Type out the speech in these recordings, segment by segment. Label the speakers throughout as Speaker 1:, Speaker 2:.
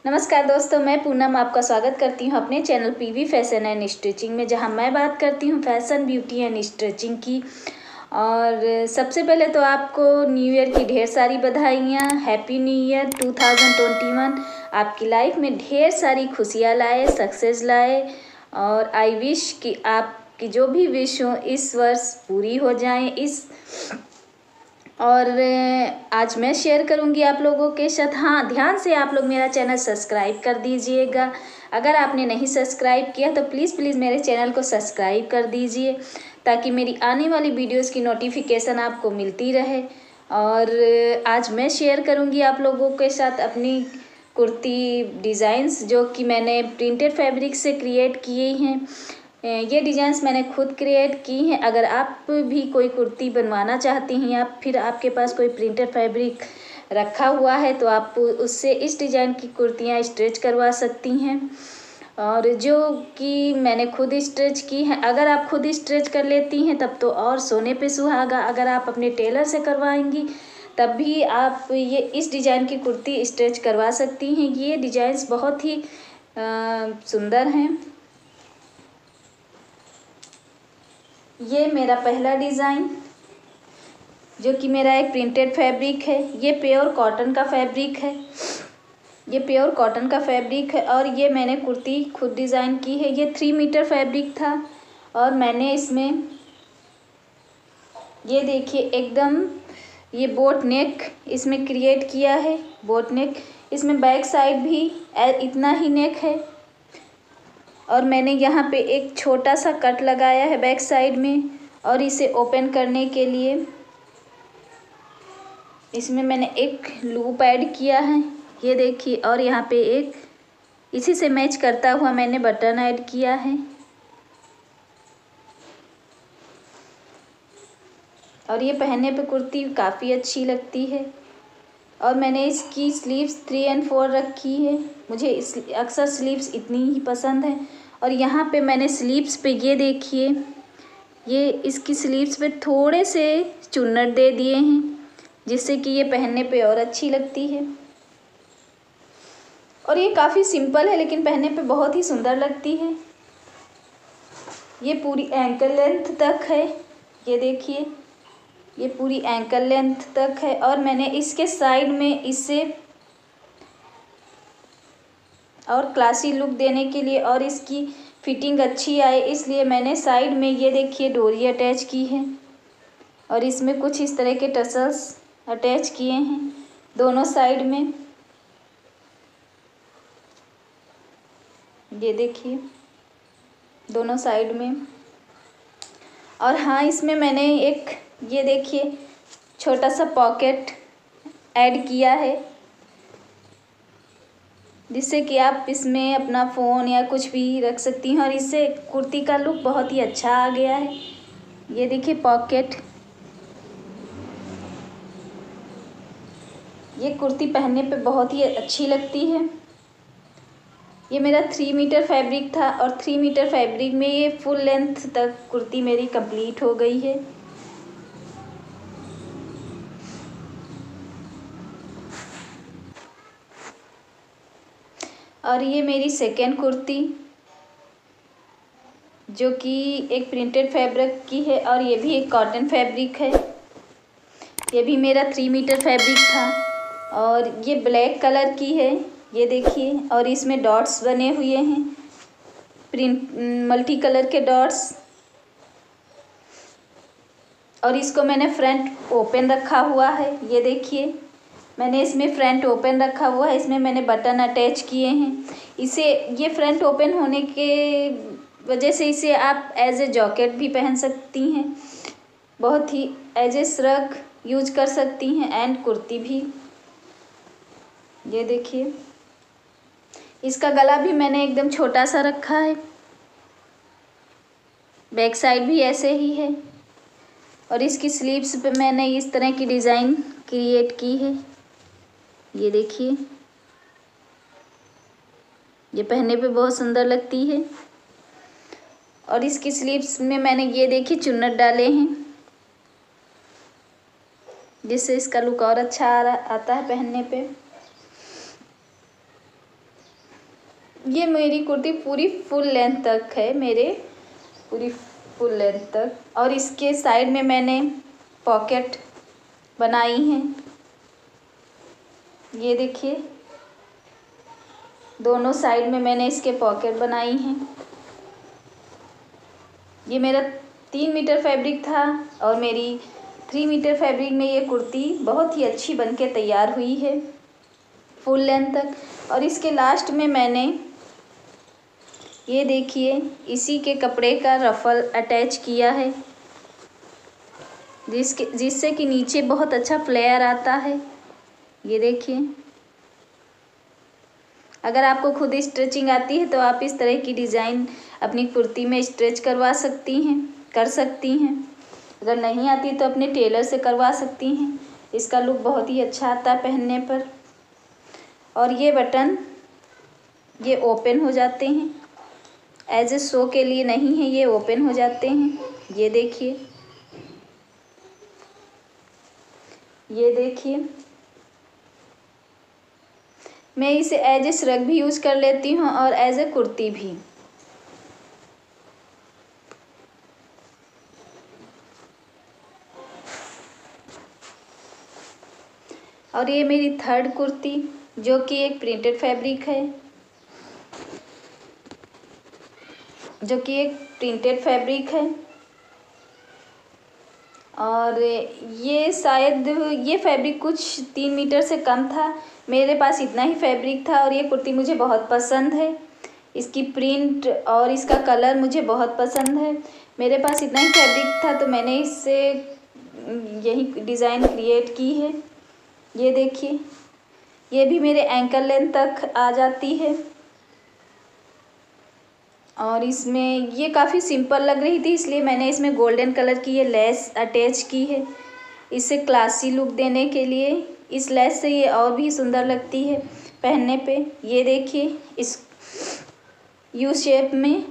Speaker 1: नमस्कार दोस्तों, मैं पूनम आपका स्वागत करती हूँ अपने channel PV fashion and stitching में, जहाँ मैं बात करती हूँ फैशन, ब्यूटी एंड स्टिचिंग की। और सबसे पहले तो आपको न्यू ईयर की ढेर सारी बधाइयाँ। हैप्पी न्यू ईयर 2021 आपकी लाइफ में ढेर सारी खुशियाँ लाए, सक्सेस लाए। और आई विश कि आपकी जो भी विश हो इस वर्ष पूरी हो जाएं। और आज मैं शेयर करूंगी आप लोगों के साथ। हाँ, ध्यान से आप लोग मेरा चैनल सब्सक्राइब कर दीजिएगा। अगर आपने नहीं सब्सक्राइब किया तो प्लीज़ मेरे चैनल को सब्सक्राइब कर दीजिए, ताकि मेरी आने वाली वीडियोस की नोटिफिकेशन आपको मिलती रहे। और आज मैं शेयर करूंगी आप लोगों के साथ अपनी कुर्ती डिज़ाइंस, जो कि मैंने प्रिंटेड फैब्रिक से क्रिएट किए हैं। ये डिज़ाइंस मैंने खुद क्रिएट की हैं। अगर आप भी कोई कुर्ती बनवाना चाहती हैं या फिर आपके पास कोई प्रिंटेड फैब्रिक रखा हुआ है तो आप उससे इस डिज़ाइन की कुर्तियाँ स्टिच करवा सकती हैं, और जो कि मैंने खुद स्टिच की हैं। अगर आप खुद स्टिच कर लेती हैं तब तो और सोने पे सुहागा। अगर आप अपने टेलर से करवाएंगी तब भी आप ये इस डिज़ाइन की कुर्ती स्टिच करवा सकती हैं। ये डिज़ाइंस बहुत ही सुंदर हैं। ये मेरा पहला डिज़ाइन, जो कि मेरा एक प्रिंटेड फैब्रिक है। ये प्योर कॉटन का फैब्रिक है। ये प्योर कॉटन का फैब्रिक है और ये मैंने कुर्ती खुद डिज़ाइन की है। ये 3 मीटर फैब्रिक था और मैंने इसमें ये देखिए एकदम ये बोट नेक इसमें क्रिएट किया है। बोट नेक, इसमें बैक साइड भी इतना ही नेक है और मैंने यहाँ पे एक छोटा सा कट लगाया है बैक साइड में। और इसे ओपन करने के लिए इसमें मैंने एक लूप ऐड किया है, ये देखिए। और यहाँ पे एक इसी से मैच करता हुआ मैंने बटन ऐड किया है। और ये पहनने पे कुर्ती काफ़ी अच्छी लगती है। और मैंने इसकी स्लीव्स 3 और 4 रखी है। मुझे अक्सर स्लीव्स इतनी ही पसंद है। और यहाँ पे मैंने स्लीव्स पे ये देखिए, ये इसकी स्लीव्स पे थोड़े से चुन्नट दे दिए हैं, जिससे कि ये पहनने पे और अच्छी लगती है। और ये काफ़ी सिंपल है लेकिन पहनने पे बहुत ही सुंदर लगती है। ये पूरी एंकल लेंथ तक है, ये देखिए, ये पूरी एंकल लेंथ तक है। और मैंने इसके साइड में इसे और क्लासी लुक देने के लिए और इसकी फिटिंग अच्छी आए, इसलिए मैंने साइड में ये देखिए डोरी अटैच की है। और इसमें कुछ इस तरह के टसल्स अटैच किए हैं दोनों साइड में, ये देखिए दोनों साइड में। और हाँ, इसमें मैंने एक ये देखिए छोटा सा पॉकेट ऐड किया है, जिससे कि आप इसमें अपना फ़ोन या कुछ भी रख सकती हैं। और इससे कुर्ती का लुक बहुत ही अच्छा आ गया है। ये देखिए पॉकेट, ये कुर्ती पहनने पे बहुत ही अच्छी लगती है। ये मेरा 3 मीटर फैब्रिक था और 3 मीटर फैब्रिक में ये फुल लेंथ तक कुर्ती मेरी कंप्लीट हो गई है। और ये मेरी सेकेंड कुर्ती, जो कि एक प्रिंटेड फैब्रिक की है और ये भी एक कॉटन फैब्रिक है। ये भी मेरा 3 मीटर फैब्रिक था और ये ब्लैक कलर की है, ये देखिए। और इसमें डॉट्स बने हुए हैं, प्रिंट मल्टी कलर के डॉट्स। और इसको मैंने फ्रंट ओपन रखा हुआ है, ये देखिए। मैंने इसमें फ्रंट ओपन रखा हुआ है, इसमें मैंने बटन अटैच किए हैं। इसे ये फ्रंट ओपन होने के वजह से इसे आप एज ए जैकेट भी पहन सकती हैं, बहुत ही एज ए श्रग यूज कर सकती हैं, एंड कुर्ती भी। ये देखिए, इसका गला भी मैंने एकदम छोटा सा रखा है, बैक साइड भी ऐसे ही है। और इसकी स्लीव्स पे मैंने इस तरह की डिज़ाइन क्रिएट की है, ये देखिए। ये पहनने पे बहुत सुंदर लगती है। और इसकी स्लीव्स में मैंने ये देखिए चुन्नट डाले हैं, जिससे इसका लुक और अच्छा आता है पहनने पे। ये मेरी कुर्ती पूरी फुल लेंथ तक है, मेरे पूरी फुल लेंथ तक। और इसके साइड में मैंने पॉकेट बनाई हैं, ये देखिए दोनों साइड में मैंने इसके पॉकेट बनाई हैं। ये मेरा 3 मीटर फैब्रिक था और मेरी 3 मीटर फैब्रिक में ये कुर्ती बहुत ही अच्छी बनके तैयार हुई है फुल लेंथ तक। और इसके लास्ट में मैंने ये देखिए इसी के कपड़े का रफल अटैच किया है, जिससे कि नीचे बहुत अच्छा फ्लेयर आता है। ये देखिए, अगर आपको खुद स्टिचिंग आती है तो आप इस तरह की डिज़ाइन अपनी कुर्ती में स्टिच करवा सकती हैं, कर सकती हैं। अगर नहीं आती तो अपने टेलर से करवा सकती हैं। इसका लुक बहुत ही अच्छा आता है पहनने पर। और ये बटन ये ओपन हो जाते हैं, एज ए शो के लिए नहीं है, ये ओपन हो जाते हैं। ये देखिए, ये देखिए मैं इसे एज ए श्रग भी यूज़ कर लेती हूँ और एज ए कुर्ती भी। और ये मेरी थर्ड कुर्ती जो कि एक प्रिंटेड फैब्रिक है, जो कि एक प्रिंटेड फैब्रिक है। और ये शायद ये फैब्रिक कुछ 3 मीटर से कम था, मेरे पास इतना ही फैब्रिक था और ये कुर्ती मुझे बहुत पसंद है। इसकी प्रिंट और इसका कलर मुझे बहुत पसंद है। मेरे पास इतना ही फैब्रिक था तो मैंने इससे यही डिज़ाइन क्रिएट की है। ये देखिए, ये भी मेरे एंकल लेंथ तक आ जाती है। और इसमें ये काफ़ी सिंपल लग रही थी, इसलिए मैंने इसमें गोल्डन कलर की ये लेस अटैच की है, इसे क्लासी लुक देने के लिए। इस लेस से ये और भी सुंदर लगती है पहनने पे। ये देखिए, इस यू शेप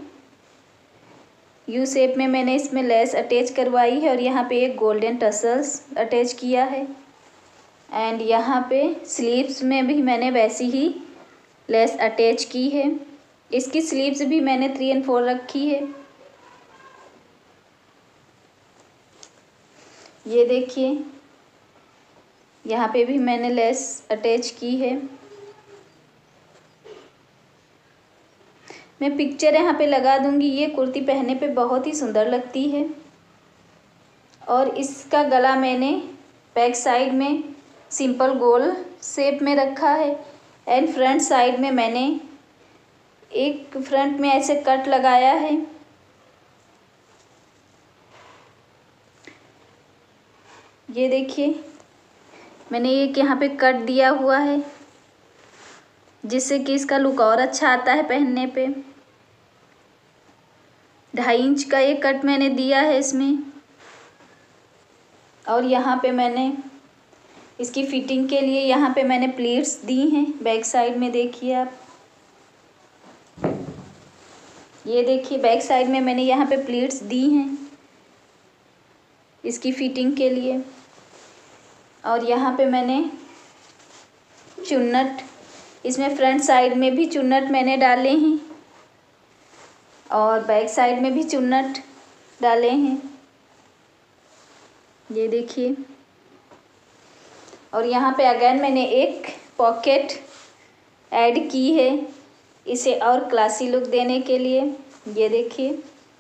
Speaker 1: में मैंने इसमें लेस अटैच करवाई है और यहाँ पे एक गोल्डन टसल्स अटैच किया है। एंड यहाँ पे स्लीव्स में भी मैंने वैसी ही लेस अटैच की है। इसकी स्लीव्स भी मैंने 3 और 4 रखी है। ये देखिए, यहाँ पे भी मैंने लेस अटैच की है। मैं पिक्चर यहाँ पे लगा दूँगी। ये कुर्ती पहनने पे बहुत ही सुंदर लगती है। और इसका गला मैंने बैक साइड में सिंपल गोल शेप में रखा है एंड फ्रंट साइड में मैंने एक फ्रंट में ऐसे कट लगाया है। ये देखिए, मैंने एक यहाँ पे कट दिया हुआ है जिससे कि इसका लुक और अच्छा आता है पहनने पे। 2.5 इंच का एक कट मैंने दिया है इसमें। और यहाँ पे मैंने इसकी फिटिंग के लिए यहाँ पे मैंने प्लीट्स दी हैं बैक साइड में। देखिए आप, ये देखिए बैक साइड में मैंने यहाँ पे प्लीट्स दी हैं इसकी फिटिंग के लिए। और यहाँ पे मैंने चुन्नट, इसमें फ्रंट साइड में भी चुन्नट मैंने डाले हैं और बैक साइड में भी चुन्नट डाले हैं। ये देखिए, और यहाँ पे अगेन मैंने एक पॉकेट ऐड की है इसे और क्लासी लुक देने के लिए। ये देखिए,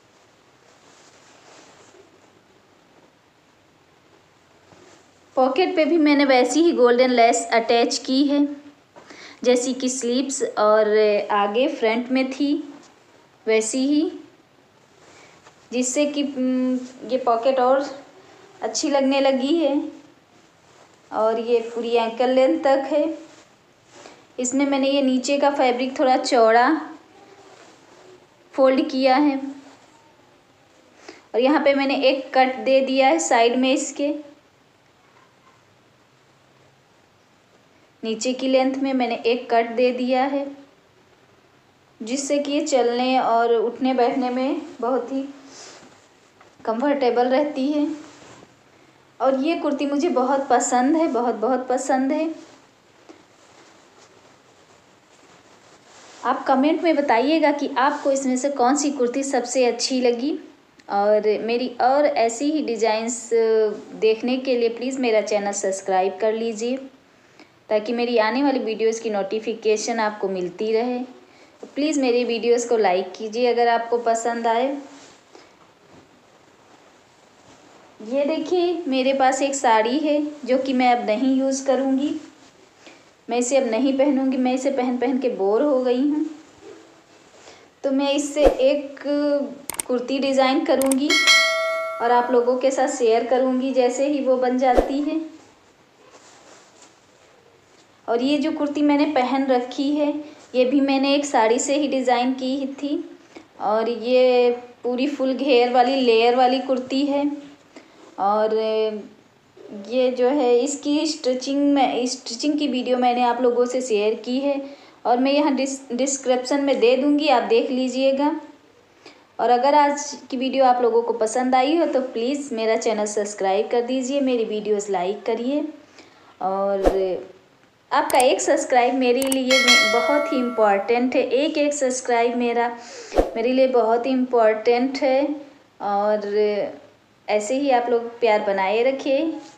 Speaker 1: पॉकेट पे भी मैंने वैसी ही गोल्डन लेस अटैच की है जैसी कि स्लीव्स और आगे फ्रंट में थी वैसी ही, जिससे कि ये पॉकेट और अच्छी लगने लगी है। और ये पूरी एंकल लेंथ तक है। इसमें मैंने ये नीचे का फैब्रिक थोड़ा चौड़ा फोल्ड किया है और यहाँ पे मैंने एक कट दे दिया है साइड में। इसके नीचे की लेंथ में मैंने एक कट दे दिया है जिससे कि ये चलने और उठने बैठने में बहुत ही कंफर्टेबल रहती है। और ये कुर्ती मुझे बहुत पसंद है, बहुत बहुत पसंद है। आप कमेंट में बताइएगा कि आपको इसमें से कौन सी कुर्ती सबसे अच्छी लगी। और मेरी और ऐसी ही डिज़ाइंस देखने के लिए प्लीज़ मेरा चैनल सब्सक्राइब कर लीजिए, ताकि मेरी आने वाली वीडियोस की नोटिफिकेशन आपको मिलती रहे। तो प्लीज़ मेरी वीडियोस को लाइक कीजिए अगर आपको पसंद आए। ये देखिए मेरे पास एक साड़ी है जो कि मैं अब नहीं यूज़ करूँगी, मैं इसे अब नहीं पहनूँगी, मैं इसे पहन पहन के बोर हो गई हूँ। तो मैं इससे एक कुर्ती डिज़ाइन करूँगी और आप लोगों के साथ शेयर करूँगी जैसे ही वो बन जाती है। और ये जो कुर्ती मैंने पहन रखी है ये भी मैंने एक साड़ी से ही डिज़ाइन की थी, और ये पूरी फुल घेर वाली लेयर वाली कुर्ती है। और ये जो है इसकी स्टिचिंग की वीडियो मैंने आप लोगों से शेयर की है, और मैं यहाँ डिस्क्रिप्शन में दे दूँगी, आप देख लीजिएगा। और अगर आज की वीडियो आप लोगों को पसंद आई हो तो प्लीज़ मेरा चैनल सब्सक्राइब कर दीजिए, मेरी वीडियोस लाइक करिए। और आपका एक सब्सक्राइब मेरे लिए बहुत ही इम्पॉर्टेंट है, एक सब्सक्राइब मेरे लिए बहुत ही इम्पॉर्टेंट है। और ऐसे ही आप लोग प्यार बनाए रखिए।